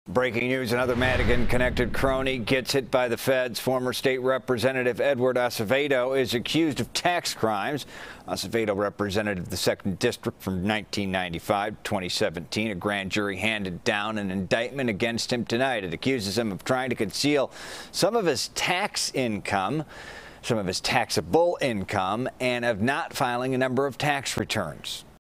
Breaking news, another Madigan-connected crony gets hit by the feds. Former state representative Edward Acevedo is accused of tax crimes. Acevedo represented the 2nd District from 1995 to 2017. A grand jury handed down an indictment against him tonight. It accuses him of trying to conceal some of his tax income, some of his taxable income, and of not filing a number of tax returns.